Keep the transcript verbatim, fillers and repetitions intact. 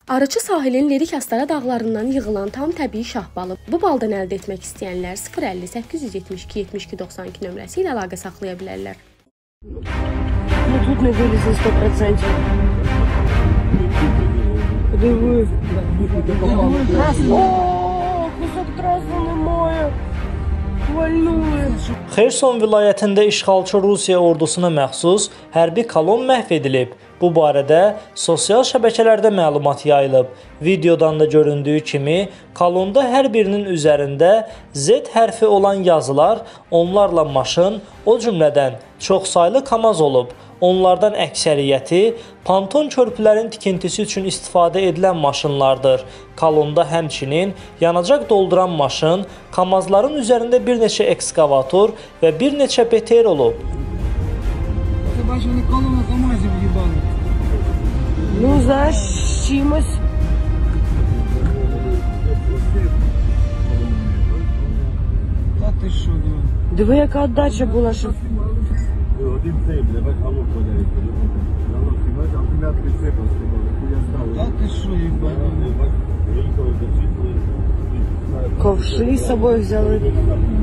Arıçı sahilin Lirik Astara dağlarından yığılan tam təbii şah balı. Bu baldan əldə etmək istəyənlər sıfır əlli səkkiz yüz yetmiş iki yetmiş iki doxsan iki nömrəsi ilə əlaqə saxlaya bilərlər. Тут не вылезли сто процентов. Диви. О, кусок трассы немає. Xerson vilayətində işğalçı Rusiya ordusuna məxsus hərbi kolon məhv edilib. Bu barədə sosial şəbəkələrdə məlumat yayılıb. Videodan da göründüyü kimi, kolonda hər birinin üzərində Z hərfi olan yazılar, onlarla maşın, o cümlədən çoxsaylı KAMAZ olub. Onlardan əksəriyyəti ponton körpülərin tikintisi üçün istifadə edilən maşınlardır. Kolonda həmçinin yanacaq dolduran maşın, KAMAZların üzərində bir neçə ekskavator və bir neçə B T R olub. Ну, за чимось. Диви, яка отдача була, що... Один цей, бля, бать, алло, подарить. Алло, ти бать, акумулятор цепився, я став. Та ти що, їбать? Ковши з собою взяли.